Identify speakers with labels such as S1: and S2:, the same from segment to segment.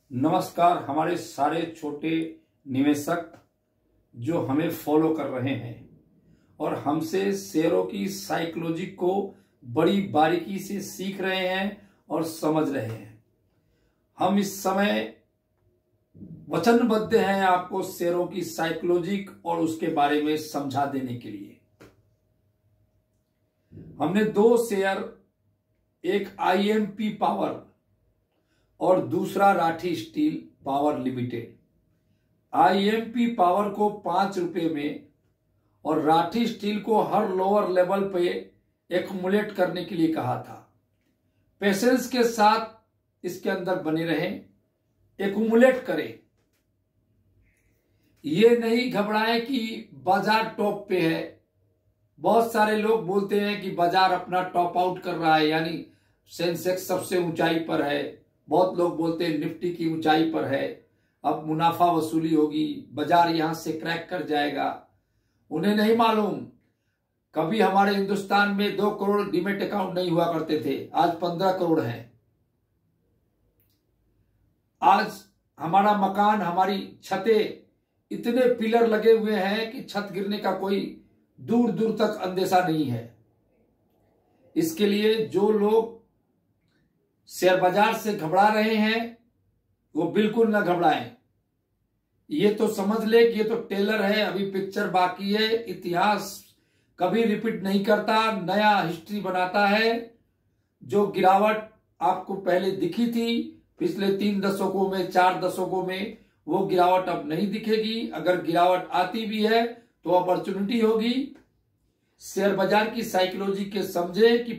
S1: नमस्कार हमारे सारे छोटे निवेशक जो हमें फॉलो कर रहे हैं और हमसे शेयरों की साइकोलॉजी को बड़ी बारीकी से सीख रहे हैं और समझ रहे हैं। हम इस समय वचनबद्ध हैं आपको शेयरों की साइकोलॉजी और उसके बारे में समझा देने के लिए। हमने दो शेयर, एक आईएमपी पावर और दूसरा Rathi steel power limited, IMP power को 5 रुपए में और राठी स्टील को हर लोअर लेवल पे एक्युमुलेट करने के लिए कहा था। पेशेंस के साथ इसके अंदर बने रहें, एक्युमुलेट करें। ये नहीं घबराएं कि बाजार टॉप पे है। बहुत सारे लोग बोलते हैं कि बाजार अपना टॉप आउट कर रहा है, यानी सेंसेक्स सबसे ऊंचाई पर है। बहुत लोग बोलते हैं निफ्टी की ऊंचाई पर है, अब मुनाफा वसूली होगी, बाजार यहां से क्रैक कर जाएगा। उन्हें नहीं मालूम, कभी हमारे हिंदुस्तान में 2 करोड़ डीमेट अकाउंट नहीं हुआ करते थे, आज 15 करोड़ हैं। आज हमारा मकान, हमारी छतें, इतने पिलर लगे हुए हैं कि छत गिरने का कोई दूर दूर तक अंदेशा नहीं है। इसके लिए जो लोग शेयर बाजार से घबरा रहे हैं वो बिल्कुल न घबराएं। ये तो समझ ले कि ये तो टेलर है, अभी पिक्चर बाकी है। इतिहास कभी रिपीट नहीं करता, नया हिस्ट्री बनाता है। जो गिरावट आपको पहले दिखी थी पिछले 3 दशकों में, 4 दशकों में, वो गिरावट अब नहीं दिखेगी। अगर गिरावट आती भी है तो अपॉर्चुनिटी होगी। शेयर बाजार की साइकोलॉजी के समझे कि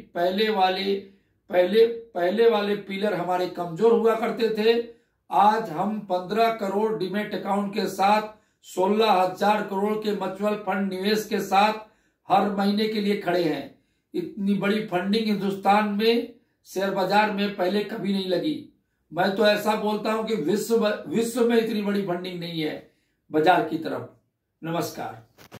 S1: पहले वाले पिलर हमारे कमजोर हुआ करते थे। आज हम 15 करोड़ डीमेट अकाउंट के साथ 16,000 करोड़ के म्यूचुअल फंड निवेश के साथ हर महीने के लिए खड़े हैं। इतनी बड़ी फंडिंग हिंदुस्तान में शेयर बाजार में पहले कभी नहीं लगी। मैं तो ऐसा बोलता हूं कि विश्व में इतनी बड़ी फंडिंग नहीं है बाजार की तरफ। नमस्कार।